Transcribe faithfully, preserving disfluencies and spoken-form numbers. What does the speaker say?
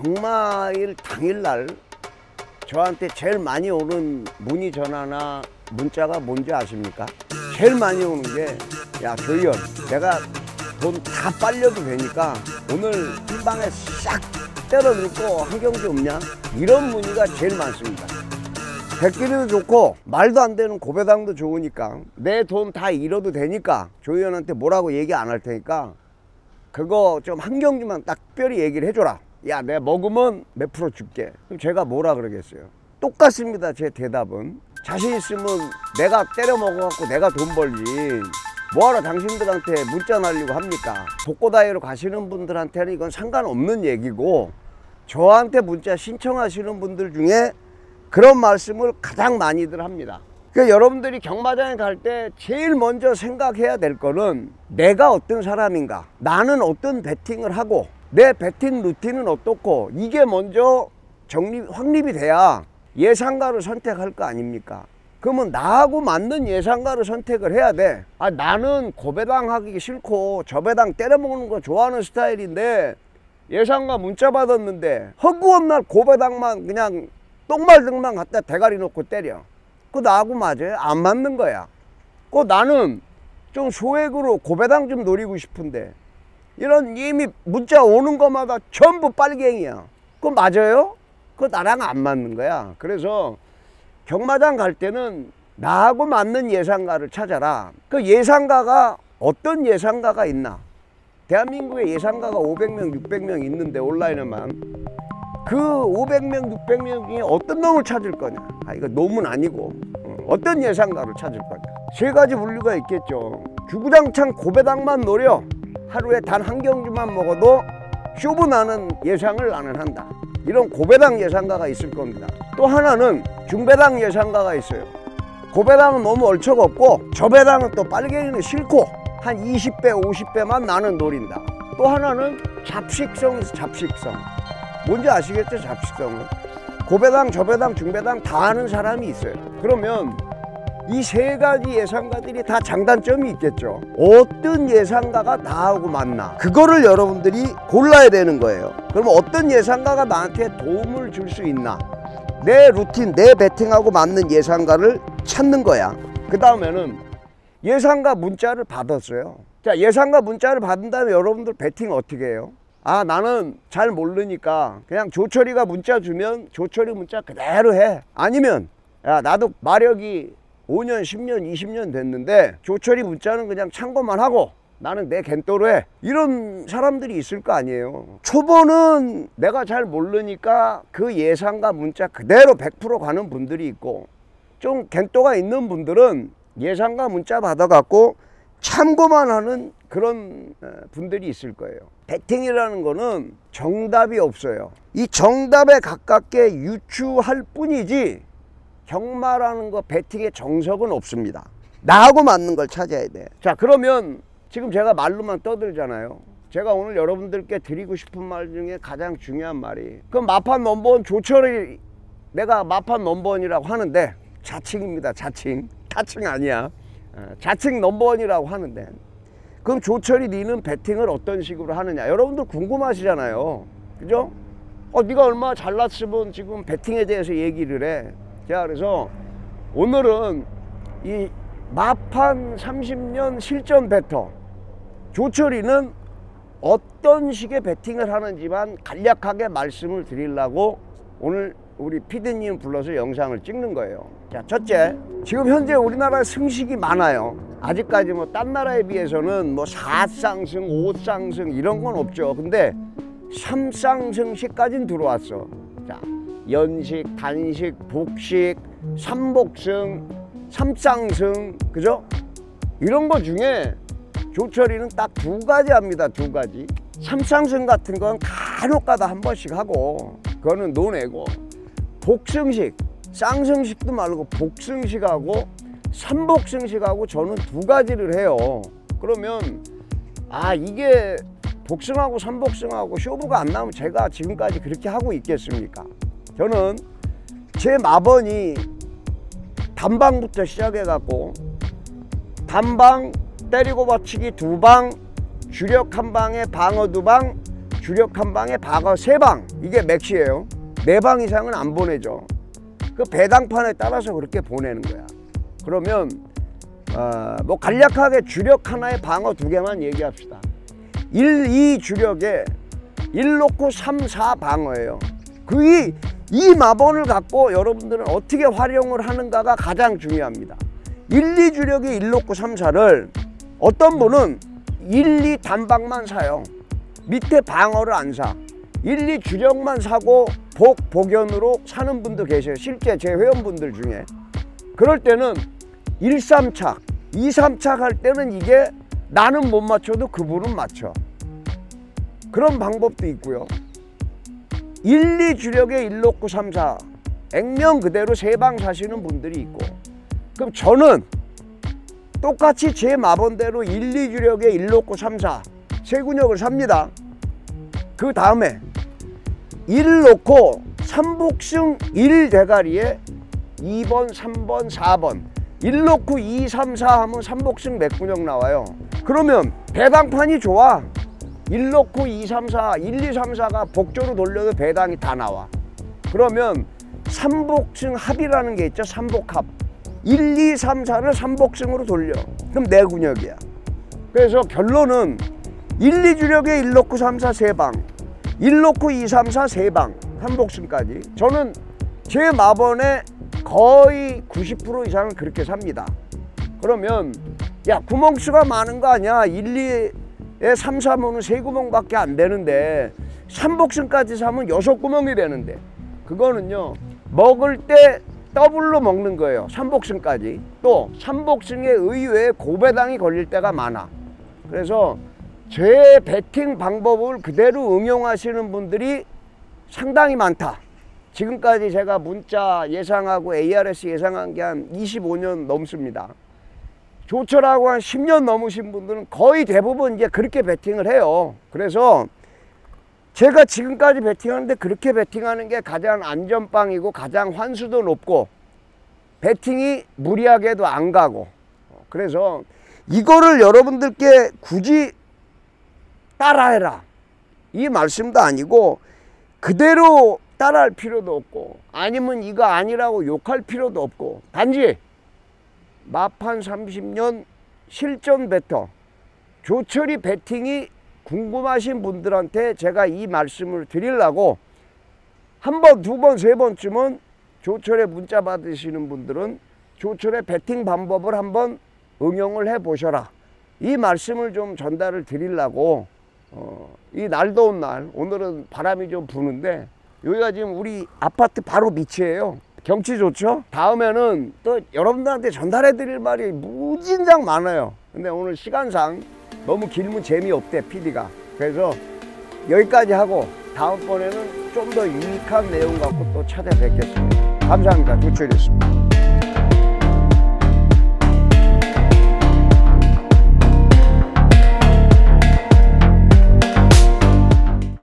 경마일 당일날 저한테 제일 많이 오는 문의 전화나 문자가 뭔지 아십니까? 제일 많이 오는 게, 야 조의원, 내가 돈 다 빨려도 되니까 오늘 한 방에 싹 때려 넣고 한 경기 없냐? 이런 문의가 제일 많습니다. 백길이도 좋고 말도 안 되는 고배당도 좋으니까 내 돈 다 잃어도 되니까 조의원한테 뭐라고 얘기 안 할 테니까 그거 좀 한 경기만 딱 특별히 얘기를 해줘라. 야, 내가 먹으면 몇 프로 줄게. 그럼 제가 뭐라 그러겠어요? 똑같습니다. 제 대답은. 자신 있으면 내가 때려 먹어갖고 내가 돈 벌지, 뭐하러 당신들한테 문자 날리고 합니까? 복고다이로 가시는 분들한테는 이건 상관없는 얘기고, 저한테 문자 신청하시는 분들 중에 그런 말씀을 가장 많이들 합니다. 그러니까 여러분들이 경마장에 갈 때 제일 먼저 생각해야 될 거는 내가 어떤 사람인가, 나는 어떤 배팅을 하고 내 배팅 루틴은 어떻고, 이게 먼저 정립, 확립이 돼야 예상가를 선택할 거 아닙니까? 그러면 나하고 맞는 예상가를 선택을 해야 돼. 아, 나는 고배당 하기 싫고 저배당 때려먹는 거 좋아하는 스타일인데 예상가 문자 받았는데 허구한 날 고배당만 그냥 똥말등만 갖다 대가리 놓고 때려. 그거 나하고 맞아요? 안 맞는 거야. 그 나는 좀 소액으로 고배당 좀 노리고 싶은데 이런 이미 문자 오는 것마다 전부 빨갱이야. 그거 맞아요? 그거 나랑 안 맞는 거야. 그래서 경마장 갈 때는 나하고 맞는 예상가를 찾아라. 그 예상가가 어떤 예상가가 있나? 대한민국에 예상가가 오백 명, 육백 명 있는데 온라인에만 그 오백 명, 육백 명 중에 어떤 놈을 찾을 거냐? 아, 이거 놈은 아니고 어떤 예상가를 찾을 거냐? 세 가지 분류가 있겠죠. 주구장창 고배당만 노려 하루에 단 한 경주만 먹어도 쇼부 나는 예상을 나는 한다. 이런 고배당 예상가가 있을 겁니다. 또 하나는 중배당 예상가가 있어요. 고배당은 너무 얼척 없고 저배당은 또 빨갱이는 싫고 한 이십 배, 오십 배만 나는 노린다. 또 하나는 잡식성에서 잡식성. 뭔지 아시겠죠? 잡식성은. 고배당, 저배당, 중배당 다 하는 사람이 있어요. 그러면 이 세 가지 예상가들이 다 장단점이 있겠죠. 어떤 예상가가 나하고 맞나, 그거를 여러분들이 골라야 되는 거예요. 그러면 어떤 예상가가 나한테 도움을 줄 수 있나, 내 루틴, 내 배팅하고 맞는 예상가를 찾는 거야. 그 다음에는 예상가 문자를 받았어요. 자, 예상가 문자를 받은 다음에 여러분들 배팅 어떻게 해요? 아, 나는 잘 모르니까 그냥 조철이가 문자 주면 조철이 문자 그대로 해. 아니면 야, 나도 마력이 오 년, 십 년, 이십 년 됐는데 조철이 문자는 그냥 참고만 하고 나는 내 겐또로 해. 이런 사람들이 있을 거 아니에요. 초보는 내가 잘 모르니까 그 예상가 문자 그대로 백 퍼센트 가는 분들이 있고, 좀 겐또가 있는 분들은 예상가 문자 받아갖고 참고만 하는 그런 분들이 있을 거예요. 배팅이라는 거는 정답이 없어요. 이 정답에 가깝게 유추할 뿐이지 경마라는 거 배팅의 정석은 없습니다. 나하고 맞는 걸 찾아야 돼. 자, 그러면 지금 제가 말로만 떠들잖아요. 제가 오늘 여러분들께 드리고 싶은 말 중에 가장 중요한 말이, 그럼 마판 넘버원 조철이, 내가 마판 넘버원이라고 하는데 자칭입니다. 자칭. 타칭 아니야. 자칭 넘버원이라고 하는데, 그럼 조철이 니는 배팅을 어떤 식으로 하느냐? 여러분들 궁금하시잖아요. 그죠? 어, 네가 얼마나 잘났으면 지금 배팅에 대해서 얘기를 해. 자, 그래서 오늘은 이 마판 삼십 년 실전 배터 조철이는 어떤 식의 배팅을 하는지만 간략하게 말씀을 드리려고 오늘 우리 피디님 불러서 영상을 찍는 거예요. 자, 첫째, 지금 현재 우리나라에 승식이 많아요. 아직까지 뭐 딴 나라에 비해서는 뭐 사 쌍승, 오 쌍승 이런 건 없죠. 근데 삼 쌍승식까지는 들어왔어. 자, 연식, 단식, 복식, 삼복승, 삼쌍승, 그죠? 이런 거 중에 조철이는 딱 두 가지 합니다. 두 가지. 삼쌍승 같은 건 간혹 가다 한 번씩 하고 그거는 논외고, 복승식, 쌍승식도 말고 복승식하고 삼복승식하고 저는 두 가지를 해요. 그러면 아, 이게 복승하고 삼복승하고 쇼부가 안 나오면 제가 지금까지 그렇게 하고 있겠습니까? 저는 제 마번이 단방부터 시작해 갖고 단방, 때리고 받치기 두 방, 주력 한 방에 방어 두 방, 주력 한 방에 방어 세 방, 이게 맥시예요. 네 방 이상은 안 보내죠. 그 배당판에 따라서 그렇게 보내는 거야. 그러면 어, 뭐 간략하게 주력 하나에 방어 두 개만 얘기합시다. 일, 이 주력에 일 놓고 삼, 사 방어예요. 그 이 이 마번을 갖고 여러분들은 어떻게 활용을 하는가가 가장 중요합니다. 일, 이 주력에 일 놓고 삼, 사를 어떤 분은 일, 이 단방만 사요. 밑에 방어를 안 사. 일, 이 주력만 사고 복, 복연으로 사는 분도 계셔요. 실제 제 회원분들 중에. 그럴 때는 일, 삼 착, 이, 삼 착 할 때는 이게 나는 못 맞춰도 그분은 맞춰. 그런 방법도 있고요. 일, 이 주력에 일 놓고 삼, 사 액면 그대로 세 방 사시는 분들이 있고, 그럼 저는 똑같이 제 마번대로 일, 이 주력에 일 놓고 삼, 사 세 근역을 삽니다. 그 다음에 일 놓고 삼복승 일 대가리에 이 번, 삼 번, 사 번 일 놓고 이, 삼, 사 하면 삼복승 몇 근역 나와요. 그러면 배당판이 좋아. 일 놓고 이, 삼, 사, 일, 이, 삼, 사가 복조로 돌려도 배당이 다 나와. 그러면 삼복승 합이라는 게 있죠. 삼복합. 일, 이, 삼, 사를 삼복승으로 돌려. 그럼 네 근역이야. 그래서 결론은 일, 이 주력에 일 놓고 삼, 사 세 방, 일 놓고 이, 삼, 사 세 방, 삼복승까지. 저는 제 마번에 거의 구십 퍼센트 이상은 그렇게 삽니다. 그러면 야, 구멍수가 많은 거 아니야. 일, 이에 삼, 사면은 세 구멍밖에 안 되는데 삼복승까지 사면 여섯 구멍이 되는데, 그거는요 먹을 때 더블로 먹는 거예요. 삼복승까지. 또 삼복승에 의외에 고배당이 걸릴 때가 많아. 그래서 제 배팅 방법을 그대로 응용하시는 분들이 상당히 많다. 지금까지 제가 문자 예상하고 에이알에스 예상한 게 한 이십오 년 넘습니다. 조철하고 한 십 년 넘으신 분들은 거의 대부분 이제 그렇게 배팅을 해요. 그래서 제가 지금까지 배팅하는데 그렇게 배팅하는 게 가장 안전빵이고 가장 환수도 높고 배팅이 무리하게도 안 가고, 그래서 이거를 여러분들께 굳이 따라해라 이 말씀도 아니고 그대로 따라할 필요도 없고 아니면 이거 아니라고 욕할 필요도 없고, 단지 마판 삼십 년 실전 배터 조철이 배팅이 궁금하신 분들한테 제가 이 말씀을 드리려고 한 번, 두 번, 세 번쯤은 조철에 문자 받으시는 분들은 조철의 배팅 방법을 한번 응용을 해 보셔라 이 말씀을 좀 전달을 드리려고 어, 이 날 더운 날, 오늘은 바람이 좀 부는데 여기가 지금 우리 아파트 바로 밑이에요. 경치 좋죠? 다음에는 또 여러분들한테 전달해 드릴 말이 무진장 많아요. 근데 오늘 시간상 너무 길면 재미없대 피디가. 그래서 여기까지 하고 다음번에는 좀 더 유익한 내용 갖고 또 찾아뵙겠습니다. 감사합니다. 조철이었습니다.